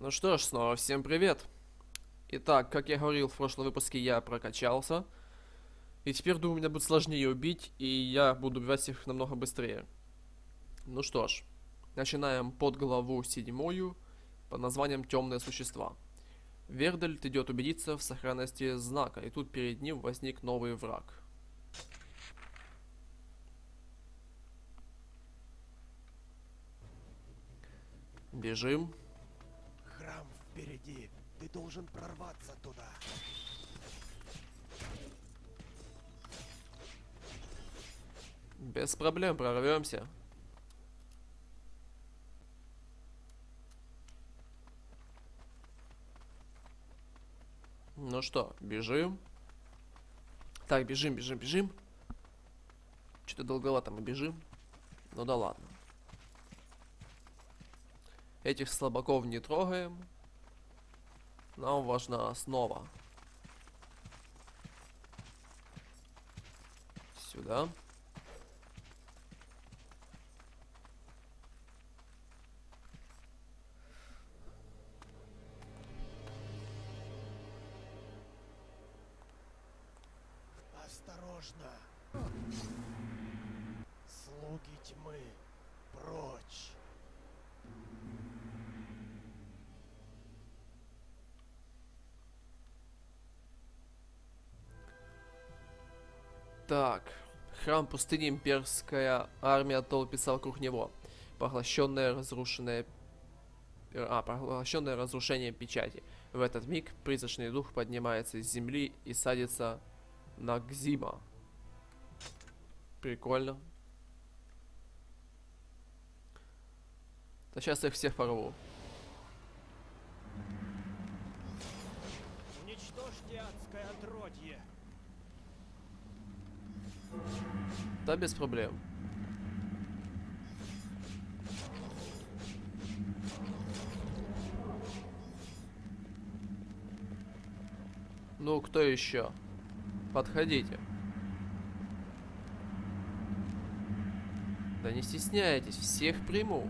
Ну что ж, снова всем привет. Итак, как я говорил в прошлом выпуске, я прокачался. И теперь, думаю, меня будет сложнее убить, и я буду убивать их намного быстрее. Ну что ж, начинаем под главу 7 под названием «Темные существа». Вердальт идет убедиться в сохранности знака, и тут перед ним возник новый враг. Бежим. Храм впереди. Ты должен прорваться туда. Без проблем прорвемся. Ну что, бежим. Так, бежим. Что-то долговато мы бежим. Ну да ладно. Этих слабаков не трогаем. Нам важна основа. Сюда. Осторожно. Слуги тьмы. Прочь. Так. Храм пустыни, имперская армия толпится вокруг него. Поглощенная разрушением печати. В этот миг призрачный дух поднимается из земли и садится на Гзима. Прикольно. Да сейчас их всех порву. Уничтожьте адское отродье. Да, без проблем. Ну, кто еще? Подходите. Да не стесняйтесь, всех приму.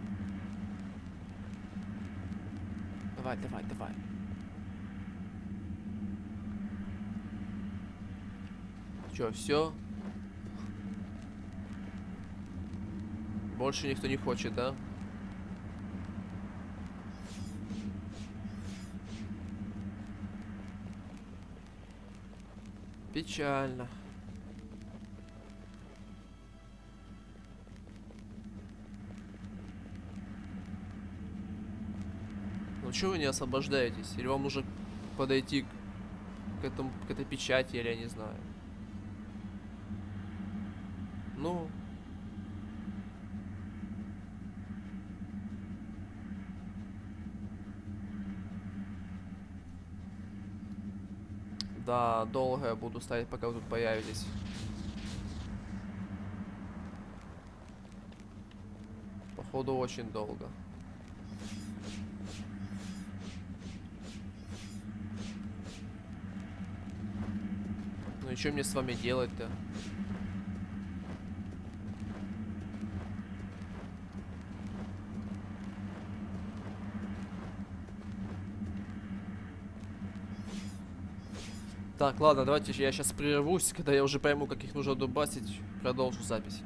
Давай. Чё, все? Больше никто не хочет, да? Печально. Ну чего вы не освобождаетесь? Или вам нужно подойти к этой печати, или я не знаю. Ну. Да, долго я буду стоять, пока вы тут появитесь. Походу, очень долго. Ну и что мне с вами делать-то? Так, ладно, давайте я сейчас прервусь, когда я уже пойму, как их нужно дубасить, продолжу запись.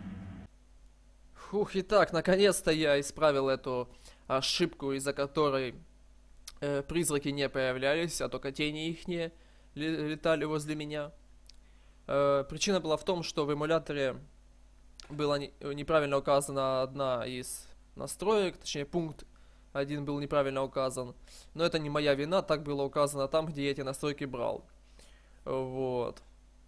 Фух, итак, наконец-то я исправил эту ошибку, из-за которой призраки не появлялись, а только тени ихние летали возле меня. Причина была в том, что в эмуляторе была неправильно указана одна из настроек, точнее пункт один был неправильно указан. Но это не моя вина, так было указано там, где я эти настройки брал. Вот.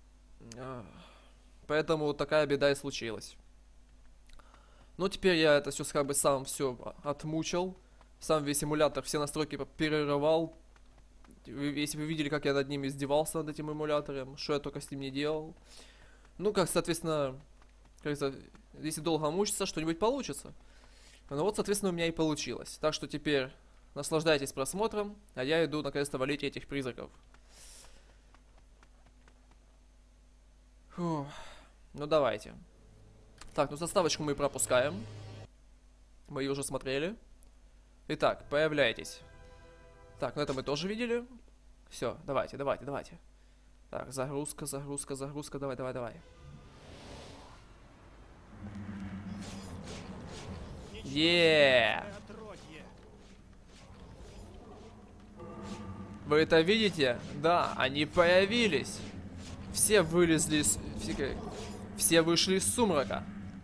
Поэтому такая беда и случилась. Но теперь я это все как бы сам все отмучил. Сам весь эмулятор, все настройки перерывал. Если вы видели, как я над ним издевался, над этим эмулятором, что я только с ним не делал. Ну, как, соответственно, если долго мучиться, что-нибудь получится. Ну вот, соответственно, у меня и получилось. Так что теперь наслаждайтесь просмотром, а я иду наконец-то валить этих призраков. Фух. Ну давайте. Так, ну заставочку мы пропускаем. Мы ее уже смотрели. Итак, появляйтесь. Так, ну это мы тоже видели. Все, давайте, давайте, давайте. Так, загрузка, загрузка, загрузка. Давай, давай, давай. Еее! Вы это видите? Да, они появились. Все вылезли из... Все вышли из сумрака.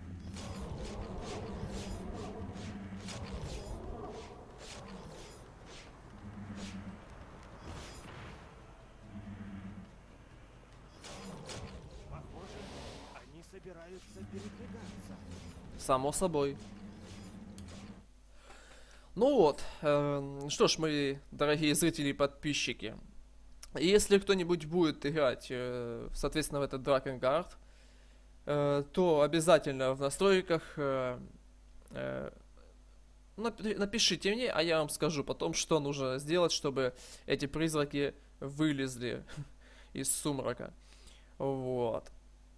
Похоже, они собираются передвигаться. Само собой. Ну вот, что ж, мои дорогие зрители и подписчики. Если кто-нибудь будет играть, соответственно, в этот Drakengard, то обязательно в настройках напишите мне, а я вам скажу потом, что нужно сделать, чтобы эти призраки вылезли из сумрака. Вот.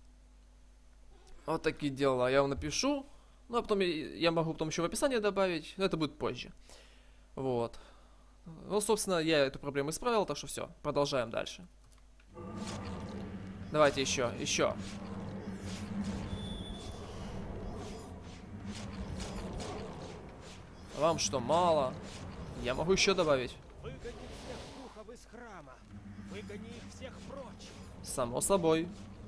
Вот такие дела. Я вам напишу. Ну, а потом я могу потом еще в описании добавить, но это будет позже. Вот. Ну, собственно, я эту проблему исправил, так что все. Продолжаем дальше. Давайте еще, еще. Вам что, мало? Я могу еще добавить. Выгони всех духов из храма. Выгони их всех прочь. Само собой.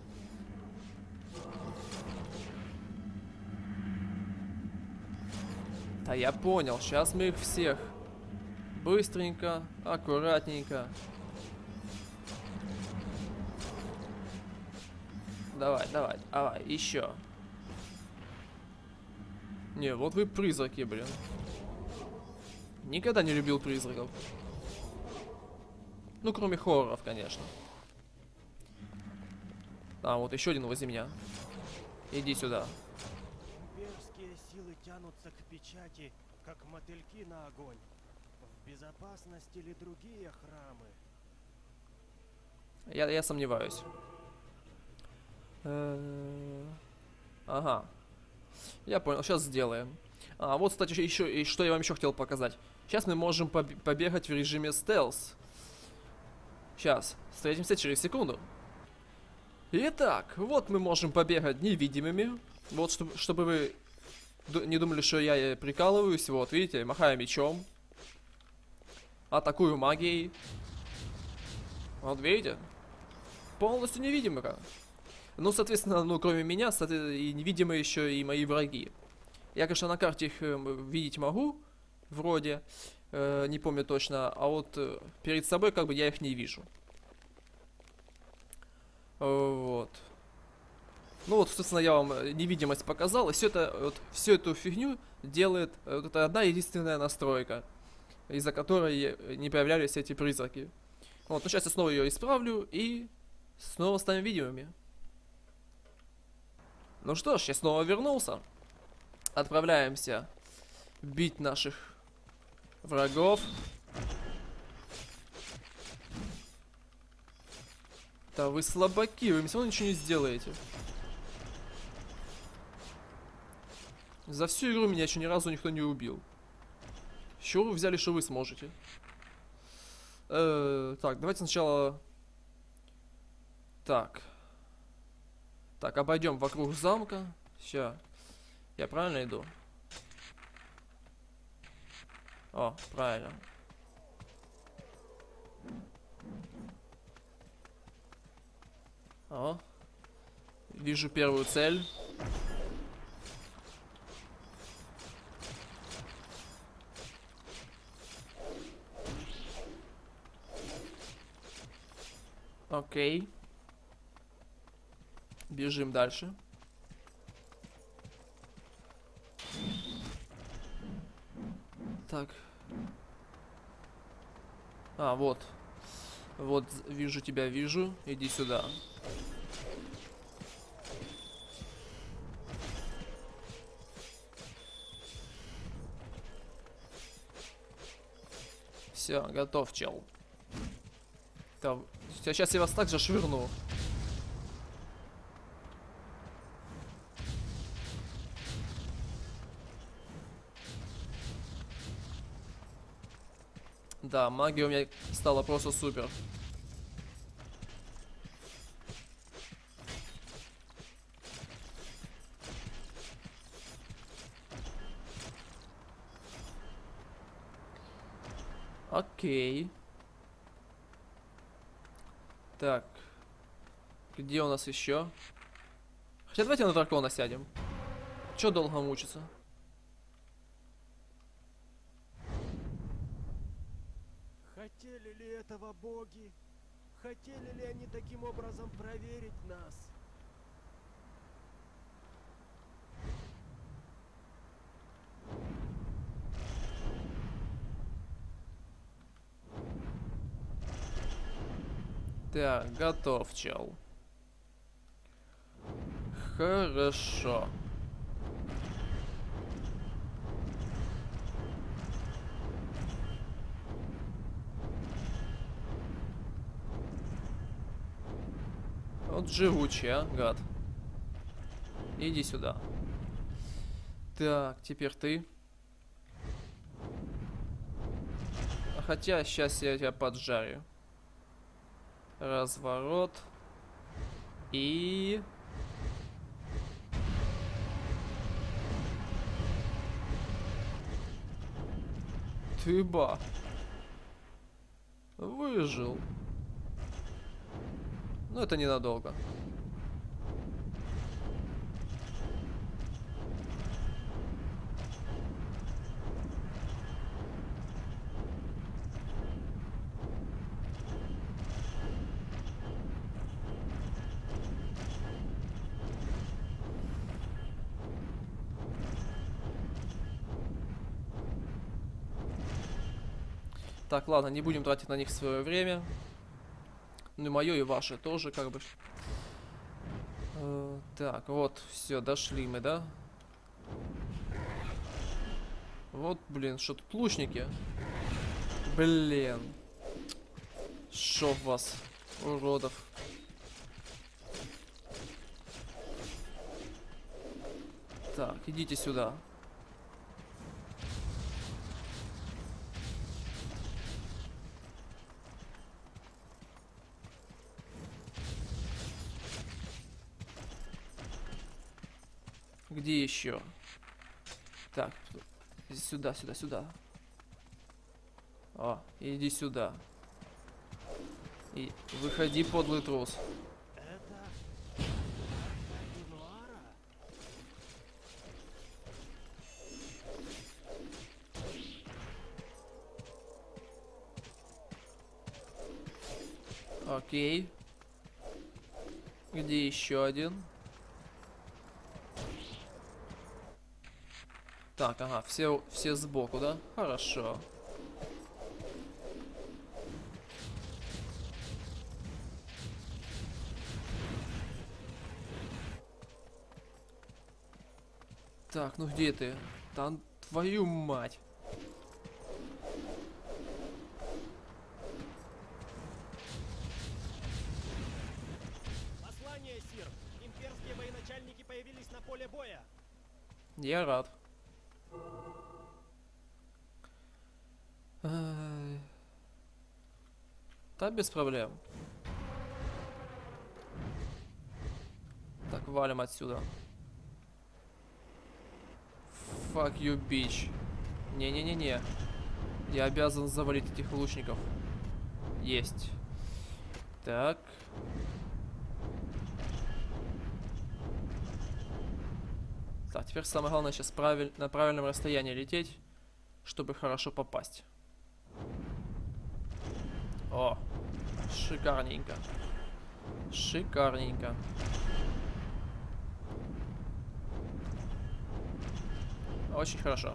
Да я понял, сейчас мы их всех. Быстренько, аккуратненько. Давай, давай, давай, еще. Не, вот вы призраки, блин. Никогда не любил призраков. Ну, кроме хорроров, конечно. А, вот еще один возле меня. Иди сюда. Имперские силы тянутся к печати, как мотыльки на огонь. В безопасности ли другие храмы? Я сомневаюсь. Ага. Я понял, сейчас сделаем. А, вот, кстати, еще, и что я вам еще хотел показать. Сейчас мы можем побегать в режиме стелс. Сейчас, встретимся через секунду. Итак, вот мы можем побегать невидимыми. Вот, чтобы вы не думали, что я прикалываюсь. Вот, видите, махаю мечом. Атакую магией. Вот, видите? Полностью невидимый. Ну, соответственно, ну, кроме меня, и невидимы еще и мои враги. Я, конечно, на карте их видеть могу, вроде, не помню точно, а вот перед собой, как бы, я их не вижу. Вот. Ну вот, собственно, я вам невидимость показал, и все это, вот, всю эту фигню делает это одна единственная настройка, из-за которой не появлялись эти призраки. Вот, ну сейчас я снова ее исправлю, и снова станем видимыми. Ну что ж, я снова вернулся. Отправляемся бить наших врагов. Да вы слабаки, вы все равно ничего не сделаете. За всю игру меня еще ни разу никто не убил. С чего вы взяли, что вы сможете? Так, давайте сначала... Так, обойдем вокруг замка. Сейчас. Я правильно иду? О, правильно. О. Вижу первую цель. Окей. Бежим дальше. Так. А, вот. Вот, вижу тебя, вижу. Иди сюда. Все, готов, чел. Там, сейчас я вас также швырну. Да, магия у меня стала просто супер. Окей. Так. Где у нас еще? Хотя давайте на дракона сядем. Чё долго мучиться? Хотели ли этого боги? Хотели ли они таким образом проверить нас? Так, готов, чел. Хорошо. Вот живучий, а, гад. Иди сюда. Так, теперь ты. Хотя сейчас я тебя поджарю. Разворот. И... Ты ба. Выжил. Но это ненадолго. Так, ладно, не будем тратить на них свое время. Ну и мое, и ваше тоже, как бы. Так, вот, все, дошли мы, да? Вот, блин, что тут лучники? Блин. Шо в вас, уродов. Так, идите сюда. Где еще? Так, сюда, сюда, сюда. О, иди сюда. И выходи, подлый трус. Это... Ренуара? Окей. Где еще один? Так, ага, все сбоку, да? Хорошо. Так, ну где ты? Там твою мать. Послание, сир! Имперские военачальники появились на поле боя! Я рад. Ай. Да, без проблем. Так, валим отсюда. Fuck you, bitch. Не-не-не-не. Я обязан завалить этих лучников. Есть. Так. Так, теперь самое главное сейчас на правильном расстоянии лететь, чтобы хорошо попасть. О, шикарненько. Шикарненько. Очень хорошо.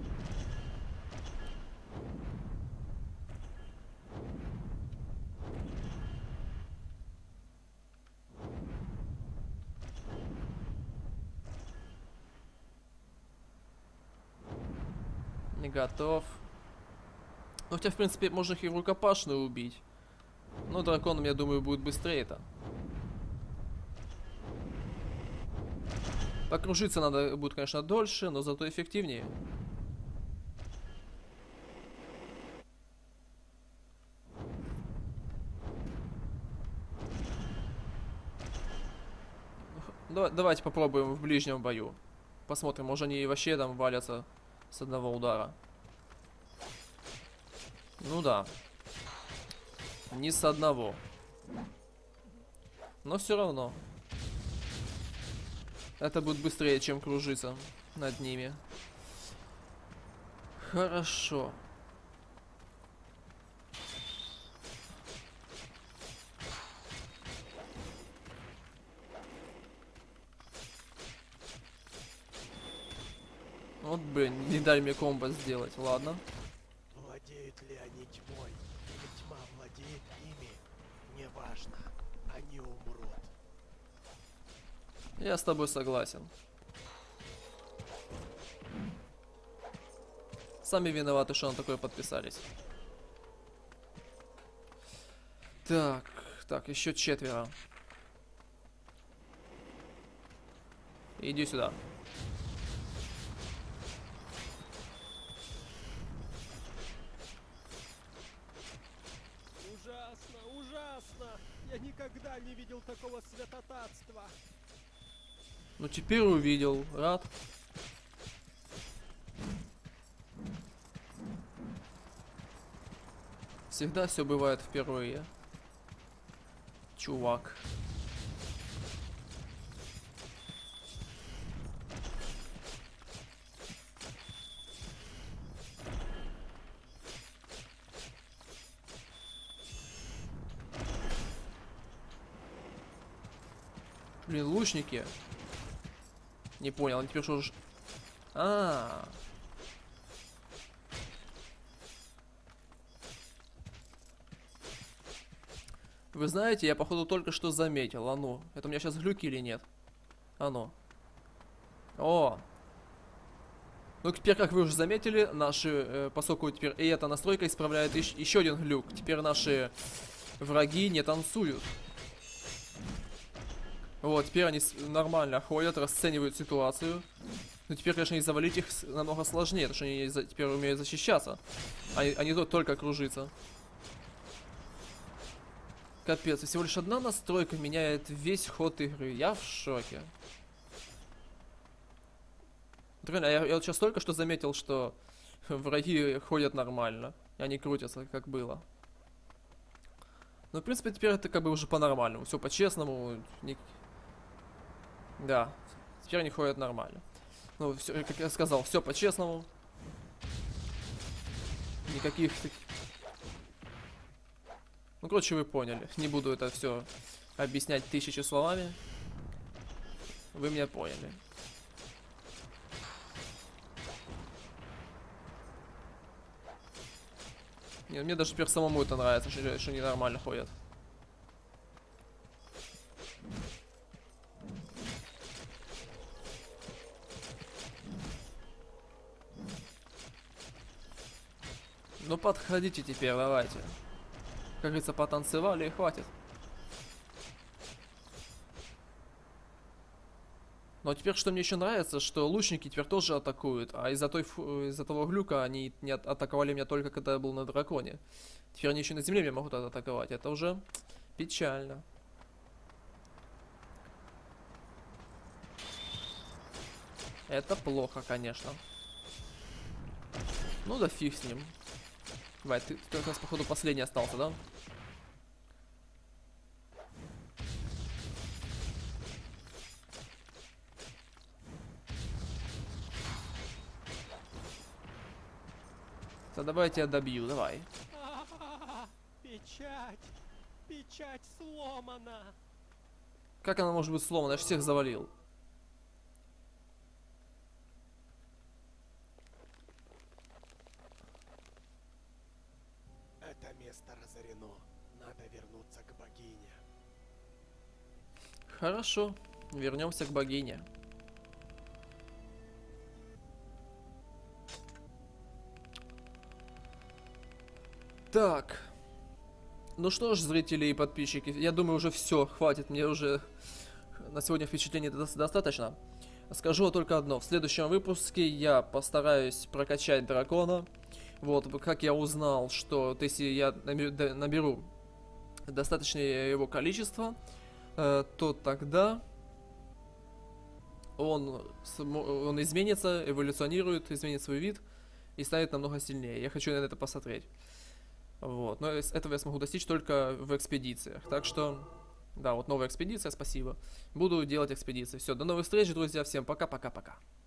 Не готов. Ну, хотя, в принципе, можно их и в рукопашную убить. Но драконом, я думаю, будет быстрее это. Покружиться надо будет, конечно, дольше, но зато эффективнее. давайте попробуем в ближнем бою. Посмотрим, может они вообще там валятся с одного удара. Ну да. Не с одного. Но все равно. Это будет быстрее, чем кружиться над ними. Хорошо. Вот, блин, не дали мне комбо сделать. Ладно. Владеют ли они тьмой, или тьма владеет ими, неважно, они умрут. Я с тобой согласен. Сами виноваты, что на такое подписались. Так, еще 4. Иди сюда. Ужасно, ужасно! Я никогда не видел такого святотатства. Ну теперь увидел. Рад. Всегда все бывает впервые. Чувак. Блин, лучники. Не понял, они теперь что ж... Вы знаете, я походу только что заметил. А ну, это у меня сейчас глюки или нет? А ну. О! Ну, теперь, как вы уже заметили, наши, поскольку теперь и эта настройка исправляет еще один глюк. Теперь наши враги не танцуют. Вот, теперь они нормально ходят, расценивают ситуацию. Но теперь, конечно, и завалить их намного сложнее, потому что они теперь умеют защищаться. А не только кружиться. Капец, всего лишь одна настройка меняет весь ход игры. Я в шоке. Реально, я вот сейчас только что заметил, что враги ходят нормально. И они крутятся, как было. Но, в принципе, теперь это как бы уже по-нормальному. Все по-честному. Да, теперь они ходят нормально. Ну, все, как я сказал, все по-честному. Никаких... Ну, короче, вы поняли. Не буду это все объяснять 1000 словами. Вы меня поняли. Нет, мне даже теперь самому это нравится, что они нормально ходят. Ну, подходите теперь, давайте. Как говорится, потанцевали и хватит. Но теперь, что мне еще нравится, что лучники теперь тоже атакуют, а из-за того глюка они не атаковали меня только когда я был на драконе. Теперь они еще на земле меня могут атаковать, это уже печально. Это плохо, конечно. Ну да фиг с ним. Давай, ты у нас, походу, последний остался, да? Да давай я тебя добью, давай. Печать! Печать сломана! Как она может быть сломана? Я ж всех завалил. Это место разорено. Надо вернуться к богине. Хорошо, вернемся к богине. Так. Ну что ж, зрители и подписчики, я думаю, уже все, хватит, мне уже на сегодня впечатлений достаточно. Скажу только одно, в следующем выпуске я постараюсь прокачать дракона. Вот, как я узнал, что если я наберу достаточное его количество, то тогда он изменится, эволюционирует, изменит свой вид и станет намного сильнее. Я хочу на это посмотреть. Вот. Но этого я смогу достичь только в экспедициях. Так что, да, вот новая экспедиция, спасибо. Буду делать экспедиции. Все, до новых встреч, друзья. Всем пока-пока-пока.